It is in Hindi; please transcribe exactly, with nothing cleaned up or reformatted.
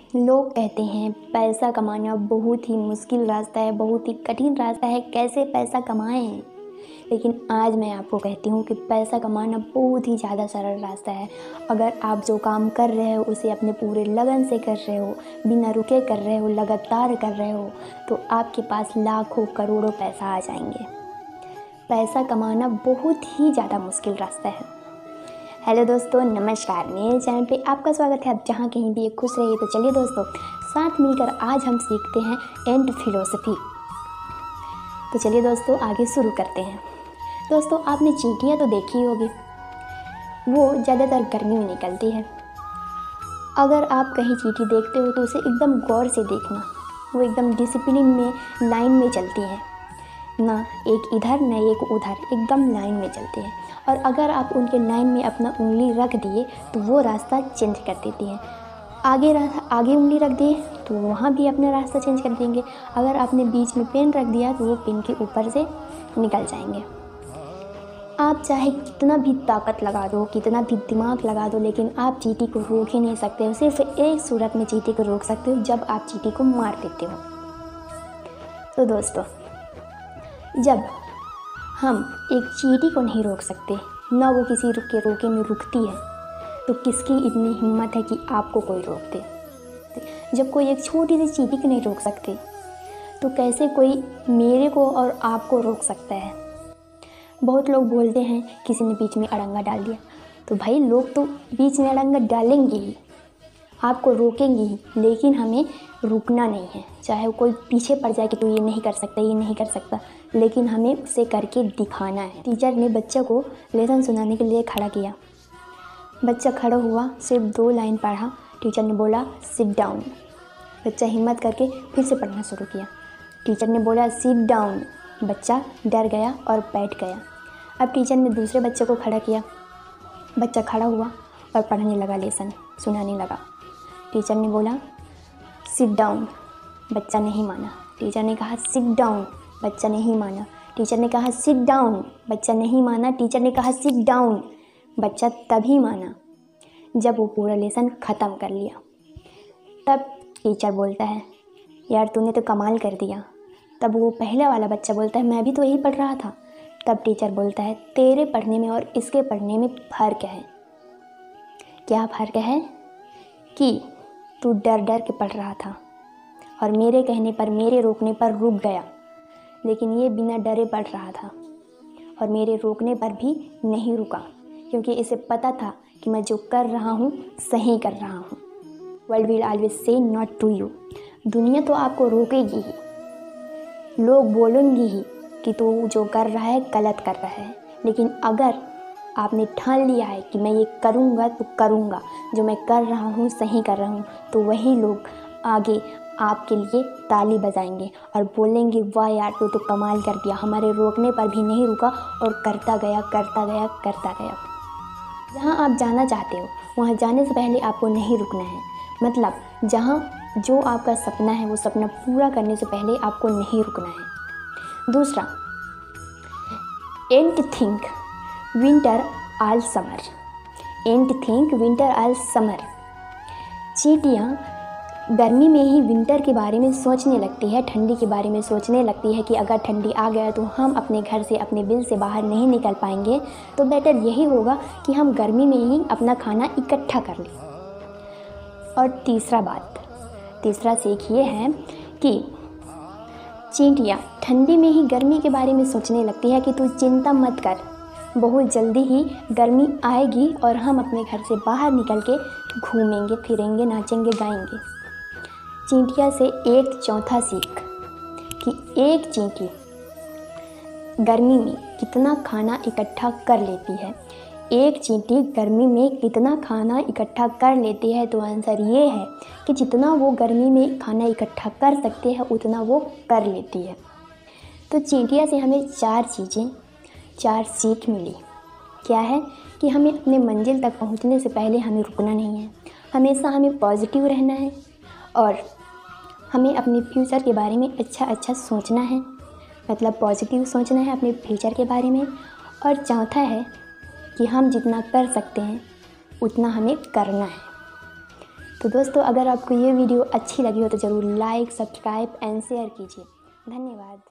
लोग कहते हैं पैसा कमाना बहुत ही मुश्किल रास्ता है, बहुत ही कठिन रास्ता है, कैसे पैसा कमाएं। लेकिन आज मैं आपको कहती हूँ कि पैसा कमाना बहुत ही ज़्यादा सरल रास्ता है। अगर आप जो काम कर रहे हो उसे अपने पूरे लगन से कर रहे हो, बिना रुके कर रहे हो, लगातार कर रहे हो, तो आपके पास लाखों करोड़ों पैसा आ जाएंगे। पैसा कमाना बहुत ही ज़्यादा मुश्किल रास्ता है। हेलो दोस्तों, नमस्कार। मेरे चैनल पे आपका स्वागत है। आप जहाँ कहीं भी खुश रहिए। तो चलिए दोस्तों, साथ मिलकर आज हम सीखते हैं एंड फिलोसफी। तो चलिए दोस्तों, आगे शुरू करते हैं। दोस्तों, आपने चींटियाँ तो देखी होगी, वो ज़्यादातर गर्मी में निकलती है। अगर आप कहीं चींटी देखते हो तो उसे एकदम गौर से देखना। वो एकदम डिसिप्लिन में लाइन में चलती है, ना एक इधर ना एक उधर, एकदम लाइन में चलती है। और अगर आप उनके लाइन में अपना उंगली रख दिए तो वो रास्ता चेंज कर देती हैं। आगे आगे उंगली रख दिए तो वहाँ भी अपना रास्ता चेंज कर देंगे। अगर आपने बीच में पेन रख दिया तो वो पेन के ऊपर से निकल जाएंगे। आप चाहे कितना भी ताकत लगा दो, कितना भी दिमाग लगा दो, लेकिन आप चींटी को रोक ही नहीं सकते हो। सिर्फ एक सूरत में चींटी को रोक सकते हो, जब आप चींटी को मार देते हो। तो दोस्तों, जब हम एक चींटी को नहीं रोक सकते, ना वो किसी रुक के रोके में रुकती है, तो किसकी इतनी हिम्मत है कि आपको कोई रोक दे। जब कोई एक छोटी सी चींटी को नहीं रोक सकते, तो कैसे कोई मेरे को और आपको रोक सकता है। बहुत लोग बोलते हैं किसी ने बीच में अड़ंगा डाल दिया, तो भाई लोग तो बीच में अड़ंगा डालेंगे ही, आपको रोकेंगे ही, लेकिन हमें रुकना नहीं है। चाहे वो कोई पीछे पड़ जाए कि तू ये नहीं कर सकता, ये नहीं कर सकता, लेकिन हमें उसे करके दिखाना है। टीचर ने बच्चे को लेसन सुनाने के लिए खड़ा किया। बच्चा खड़ा हुआ, सिर्फ दो लाइन पढ़ा। टीचर ने बोला सिट डाउन। बच्चा हिम्मत करके फिर से पढ़ना शुरू किया। टीचर ने बोला सिट डाउन। बच्चा डर गया और बैठ गया। अब टीचर ने दूसरे बच्चे को खड़ा किया। बच्चा खड़ा हुआ और पढ़ने लगा, लेसन सुनाने लगा। टीचर ने बोला सिट डाउन। बच्चा नहीं माना। टीचर ने कहा सिट डाउन। बच्चा नहीं माना। टीचर ने कहा सिट डाउन। बच्चा नहीं माना। टीचर ने कहा सिट डाउन। बच्चा तभी माना जब वो पूरा लेसन ख़त्म कर लिया। तब टीचर बोलता है यार तूने तो कमाल कर दिया। तब वो पहले वाला बच्चा बोलता है मैं भी तो यही पढ़ रहा था। तब टीचर बोलता है तेरे पढ़ने में और इसके पढ़ने में फ़र्क है। क्या फ़र्क है? कि तू डर डर के पढ़ रहा था और मेरे कहने पर, मेरे रोकने पर रुक गया, लेकिन ये बिना डरे पढ़ रहा था और मेरे रोकने पर भी नहीं रुका, क्योंकि इसे पता था कि मैं जो कर रहा हूँ सही कर रहा हूँ। World will always say not to you. दुनिया तो आपको रोकेगी ही, लोग बोलेंगे ही कि तू जो कर रहा है गलत कर रहा है, लेकिन अगर आपने ठान लिया है कि मैं ये करूँगा तो करूँगा, जो मैं कर रहा हूँ सही कर रहा हूँ, तो वही लोग आगे आपके लिए ताली बजाएंगे और बोलेंगे वाह यार तू तो कमाल कर दिया, हमारे रोकने पर भी नहीं रुका और करता गया करता गया करता गया। जहाँ आप जाना चाहते हो वहाँ जाने से पहले आपको नहीं रुकना है। मतलब जहाँ जो आपका सपना है वो सपना पूरा करने से पहले आपको नहीं रुकना है। दूसरा, and think winter all summer. And think winter all summer. चींटियाँ गर्मी में ही विंटर के बारे में सोचने लगती है, ठंडी के बारे में सोचने लगती है कि अगर ठंडी आ गया तो हम अपने घर से, अपने बिल से बाहर नहीं निकल पाएंगे, तो बेटर यही होगा कि हम गर्मी में ही अपना खाना इकट्ठा कर लें। और तीसरा बात, तीसरा सीख ये है कि चींटियाँ ठंडी में ही गर्मी के बारे में सोचने लगती है कि तू चिंता मत कर, बहुत जल्दी ही गर्मी आएगी और हम अपने घर से बाहर निकल के घूमेंगे फिरेंगे, नाचेंगे गाएंगे। चींटिया से एक चौथा सीख कि एक चींटी गर्मी में कितना खाना इकट्ठा कर लेती है। एक चींटी गर्मी में कितना खाना इकट्ठा कर लेती है, तो आंसर ये है कि जितना वो गर्मी में खाना इकट्ठा कर सकते हैं उतना वो कर लेती है। तो चींटिया से हमें चार चीज़ें, चार सीख मिली। क्या है? कि हमें अपने मंजिल तक पहुंचने से पहले हमें रुकना नहीं है, हमेशा हमें पॉजिटिव रहना है और हमें अपने फ्यूचर के बारे में अच्छा अच्छा सोचना है, मतलब पॉजिटिव सोचना है अपने फ्यूचर के बारे में। और चौथा है कि हम जितना कर सकते हैं उतना हमें करना है। तो दोस्तों, अगर आपको ये वीडियो अच्छी लगी हो तो ज़रूर लाइक, सब्सक्राइब एंड शेयर कीजिए। धन्यवाद।